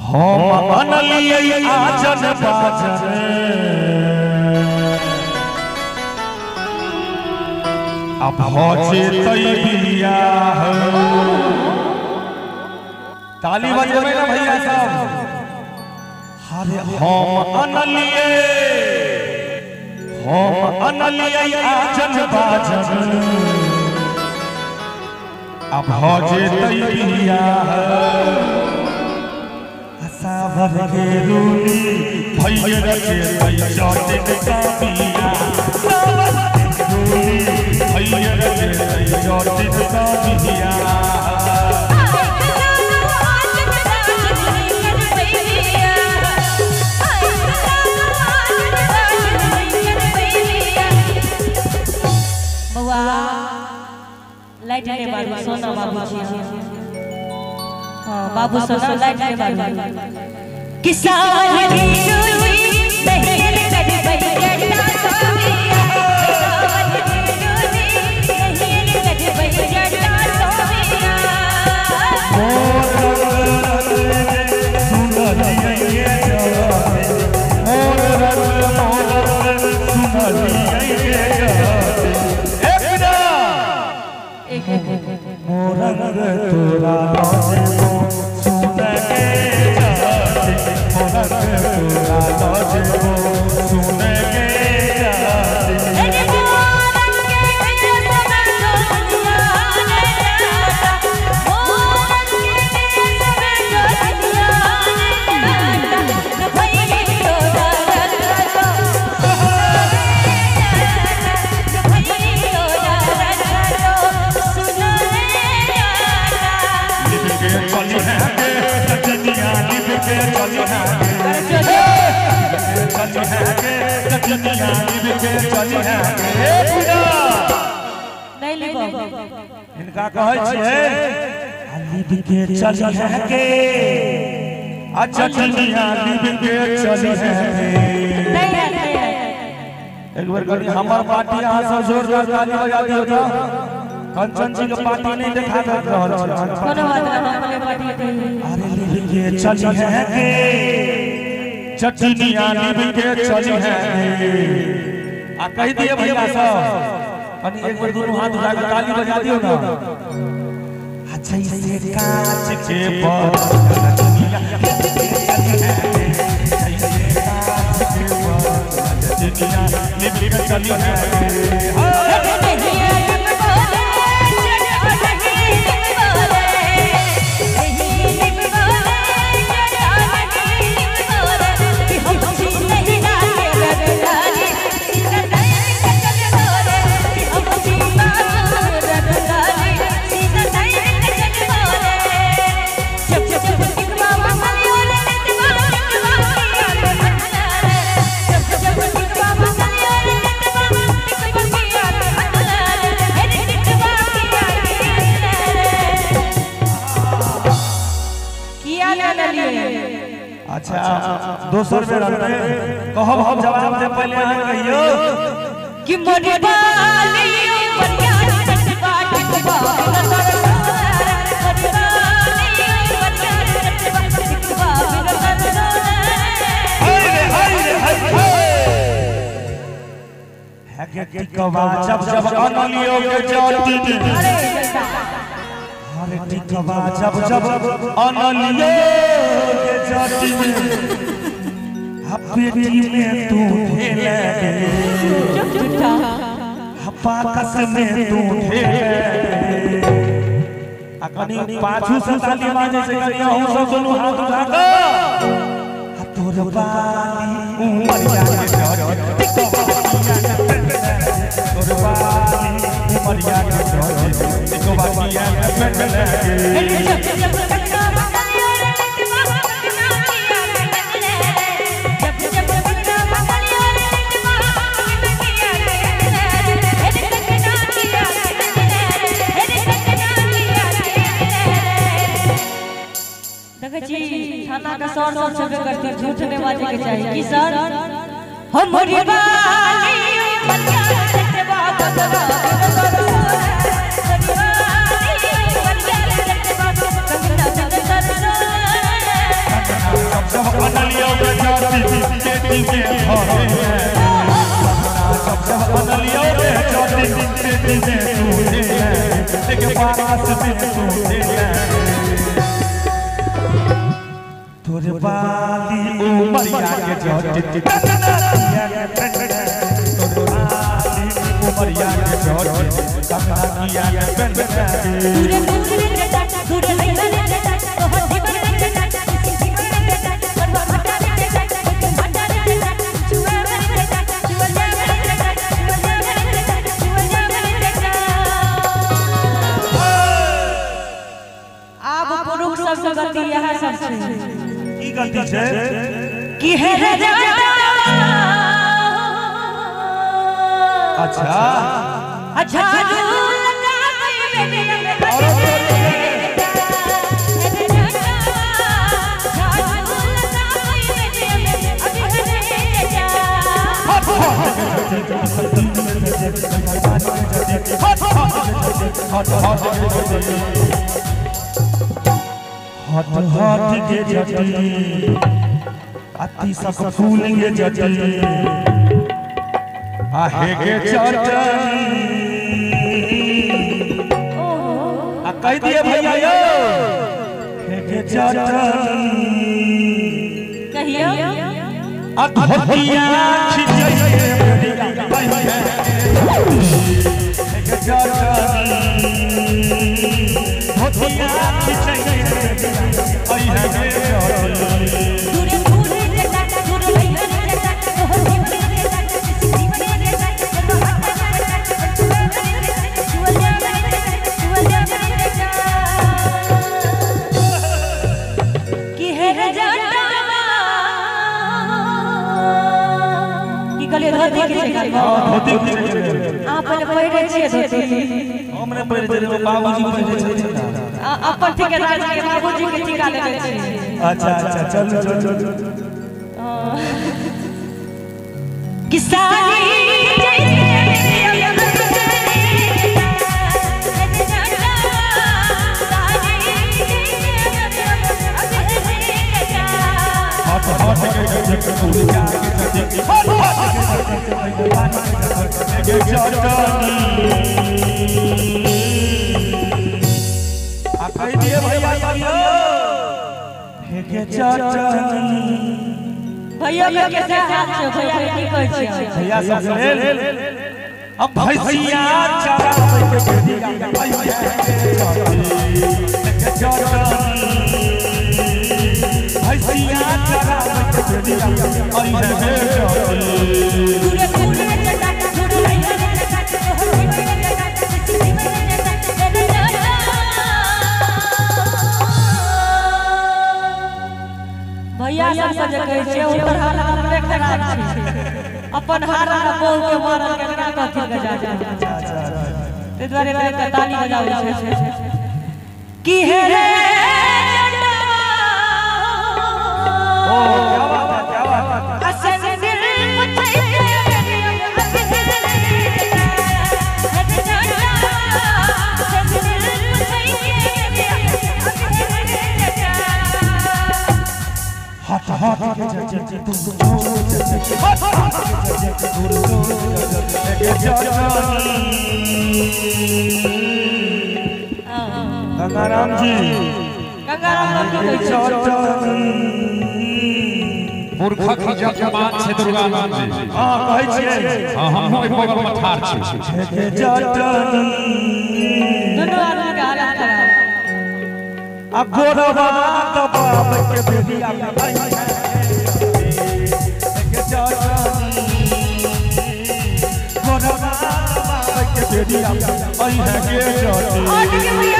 हम अनलिए आजन बाजन अब होचे तैबिया ताली बजावे ना भैया साहब। अरे हम अनलिए आजन बाजन अब होचे तैबिया सावर के रूनी भैया के तैयार का पिया सावर के रूनी भैया के तैयार का पिया बउआ लाइट ने बाबू सोना बाबू जी बाबू सोना लाइट ने बाबू किसान की डोली नहीं कर बैठा सोनिया किसान की डोली नहीं कर बैठा सोनिया इनका कहै छै लिब के चली है के अच्छा दुनिया लिब के चली है एक बार करी हमर पार्टी यहां से जोरदार ताली बजा दियो तो कंचन जी के पार्टी नहीं देखा कर रहल छै कोनो बात ना अपने पार्टी अरे लिब के चली है के चटनिया लिब के चली है आ कह दिए भैया साहब अनि एक बार दोनों हाथ उठा के ताली बजा दियो ना अच्छा से कांच के पर दुनिया चली है जैसे कांच के पर दुनिया लिब के चली है अच्छा दोसर में रहते कहब हम जवाब दे पहले अहाँ कहियो कि मोरी बाली बढ़िया टटका टटका है के टिकवा जब जब अनलियो के जाति अरे टिकवा जब जब अनलियो के जाति पेटी में तू ढेले पाकस में तू ढेले अकनी पाछू से साली माने से करिया हम सब दोनों हाथ उठा के तोर बाली उमरिया के जज तोर बाली उमरिया के जज एको बाकिया में थाना का सर सब करते झूठ ने बाजे के चाहिए कि सर हमारी बाली बढ़िया टटका टटका पेटी में भरे हैं सब बनलियो रे चोटी पेटी में टूटे हैं एक पास में टूटे हैं तोरे बाली उमरिया के चोटी कन्हैया के पेंडे तोरे बाली उमरिया के चोटी कन्हैया के पेंडे गलती यह सबसे की गलती है कि है अच्छा अच्छा हट हट के जटी अति सब फूल के जटी आहे के चटनी आ कह दिए भैया यो हे के चटनी कहियो आ धोतिया खिचै के भैया हे के चटनी धोतिया खिचै आई है के दूरे दूरे जटा दूरे भैया जटा कि है जटा कि कले धोती के धोती आप पहले पहिरे छिए धोती हमरे पहिरे जे बाबूजी पहिरे छै अपन ठिकाना के बाबूजी के टीका ले छै अच्छा अच्छा चलो चलो किसानी भैया के कैसे हाथ से भैया की कहै छै भैया सब लेल अब भैसिया चराबै के बेदिया भैया के चटनी भैसिया चराबै के बेदिया आई है के चटनी दूरे दूरे जटा दूरे भैया जटा भैया सब जे कहै छै ओकर हाल अपने खराब छै अपन हाल का बोल के मारल केना कथि के जा ते द्वारे के ताली बजाबै छै कि हे रे ओ क्या बात है क्या बात है असन दिल मचै के हट हट के जटे तू हट हट के जटे तू के गंगाराम जी मूर्खा की जबान से दुर्गा नाम जी हां कहै छियै हां हम ओइ बगल में ठाड़ छी के जटनी दुनू आदमी के हालत खराब आ गोरवा दबाब के बेदिया भाई है के जटनी गोरवा दबाब के बेदिया आई है के जटनी